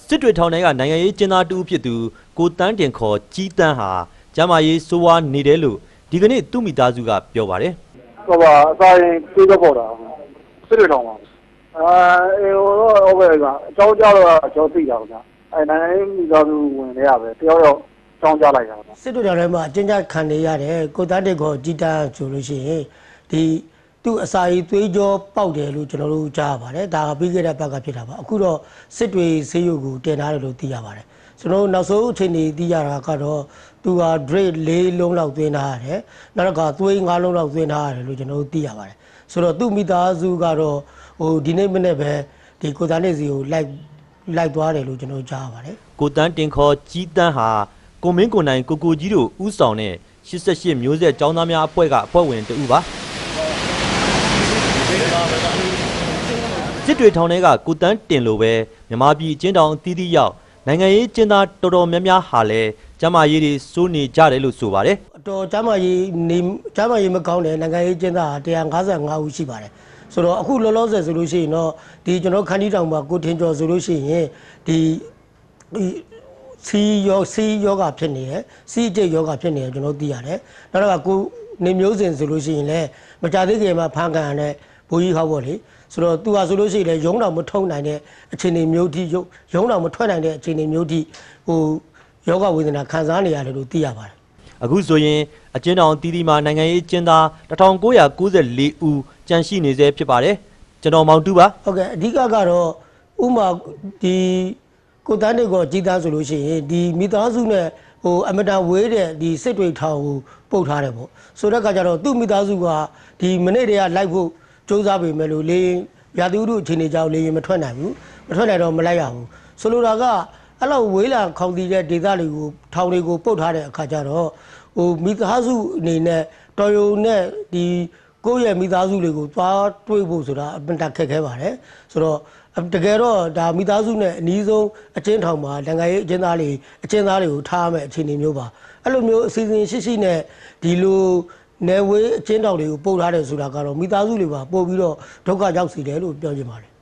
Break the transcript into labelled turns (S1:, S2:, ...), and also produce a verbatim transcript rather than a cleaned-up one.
S1: စစ်တွေထောင်ထဲကနိုင်ငံရေးကျင်းသားတူဖြစ်သူကိုတန်းတင်ခေါ်ကြီးတန်းဟာကျမ်းမာရေးစိုးဝါးနေတယ်လို့ဒီကနေ့သူ့မိသားစုကပြောပါတယ်
S2: ဟိုပါအစာရင်ပြေးတော့ပေါ်တာစစ်တွေထောင်ပါအာအေဟိုတော့ဟိုပဲကအကြောင်းကြားတော့ကျွန်တော်သိတာဗျာအဲနိုင်ငံရေးမိသားစုဝင်နေရပဲတယောက်တော့ကြောင်းကြားလိုက်တာ
S3: စစ်တွေထောင်ထဲမှာအကျဉ်းချခံနေရတယ်ကိုတန်းတင်ခေါ်ကြီးတန်းဆိုလို့ရှိရင်ဒီသူ့အစာရည်သွေးကြောပေါက်တယ်လို့ကျွန်တော်တို့ကြားရပါတယ်ဒါကပြီးခဲ့တဲ့ဘက်ကဖြစ်တာပါအခုတော့စစ်တွေဆေးရုံကိုတင်ထားတယ်လို့သိရပါတယ်ကျွန်တော်တို့နောက်ဆုံးအချိန်ကြီးသိရတာကတော့သူက drip လေးလုံးလောက်သွင်းထားရတယ်နောက်ကသွေးငါးလုံးလောက်သွင်းထားရတယ်လို့ကျွန်တော်တို့သိရပါတယ်ဆိုတော့သူ့မိသားစုကတော့ဟိုဒီနေ့မနေ့ပဲဒီကိုတန်းတင်စီကိုလိုက်လိုက်သွားတယ်လို့ကျွန်တော်ကြားရပါတယ်
S1: ကိုတန်းတင်ခေါ်ကြီးတန်းဟာကိုမင်းကိုနိုင်ကိုကိုကြီးတို့ဥဆောင်တဲ့ရှစ်ဆယ့်ရှစ်မျိုးဆက်ចောင်းသားများအဖွဲ့ကအဖွဲ့ဝင်တူပါစစ်တွေထောင်ထဲကကိုတန်းတင်လိုပဲမြန်မာပြည်အကျဉ်းထောင်အသီးသီးရောက်နိုင်ငံရေးကျင်းသားတော်တော်များများဟာလည်းကျမ်းမာရေးတွေစိုးနေကြတယ်လို့ဆိုပါတယ်
S3: အတော်ကျမ်းမာရေးနေကျမ်းမာရေးမကောင်းတဲ့နိုင်ငံရေးကျင်းသားတစ်ရာ၅၅ဦးရှိပါတယ်ဆိုတော့အခုလောလောဆယ်ဆိုလို့ရှိရင်တော့ဒီကျွန်တော်ခန်းတီတောင်မှာကိုထင်ကျော်ဆိုလို့ရှိရင်ဒီစီယောစီယောဂဖြစ်နေရယ်စီကျိတ်ယောဂဖြစ်နေရယ်ကျွန်တော်သိရတယ်နောက်တော့ကိုနေမျိုးစင်ဆိုလို့ရှိရင်လည်းမကြသေးခင်မှာဖန်ကန်ရတဲ့ဘိုးကြီးဟောက်ပေါ့လေဆိုတော့သူဟာဆိုလို့ရှိရင်လည်းရုံးတော်မထုံနိုင်တဲ့အခြေအနေမျိုးတိရုံးတော်မထွက်နိုင်တဲ့အခြေအနေမျိုးတိဟိုယောဂဝေဒနာခံစားနေရတယ်လို့သိရပါတယ်
S1: အခုဆိုရင်အကျဉ်းထောင်တီးတီးမှာနိုင်ငံရေးကျင်းသားတစ်ထောင်ကိုးရာကိုးဆယ်လေးဦးကြန့်ရှိနေစေဖြစ်ပါတယ်ကျွန်တော်မောင်တူပါ
S3: ဟုတ်ကဲ့အဓိကကတော့ဥမာဒီကိုတန်းတင်ကိုကြီးသားဆိုလို့ရှိရင်ဒီမိသားစုနဲ့ဟိုအမတန်ဝေးတဲ့ဒီစစ်တွေထောင်ကိုပုတ်ထားတယ်ပေါ့ဆိုတဲ့အခါကျတော့သူ့မိသားစုကဒီမနေ့တည်းကလိုက်ဖို့စူးစမ်းပေမဲ့လို့လေရာသီဥတုအခြေအနေကြောင့်လေရင်မထွက်နိုင်ဘူးမထွက်နိုင်တော့မလိုက်ရဘူးဆိုလိုတာကအဲ့လိုဝေးလာခေါင်တည်တဲ့ဒေသတွေကိုထောင်တွေကိုပုတ်ထားတဲ့အခါကျတော့ဟိုမိသားစုအနေနဲ့တော်ရုံနဲ့ဒီကိုယ့်ရဲ့မိသားစုတွေကိုသွားတွေးဖို့ဆိုတာအပင်တခက်ခဲပါတယ်ဆိုတော့တကယ်တော့ဒါမိသားစုနဲ့အနည်းဆုံးအကျဉ်းထောင်မှာနိုင်ငံရေးအကျဉ်းသားတွေအကျဉ်းသားတွေကိုထားမယ်အခြေအနေမျိုးပါအဲ့လိုမျိုးအစီအစဉ်ရှိရှိနဲ့ဒီလိုနယ်ဝေးအကျဉ်းထောင်တွေကိုပို့ထားတယ်ဆိုတာကတော့မိသားစုတွေပါပို့ပြီးတော့ဒုက္ခရောက်စေတယ်လို့ပြောချင်ပါတယ်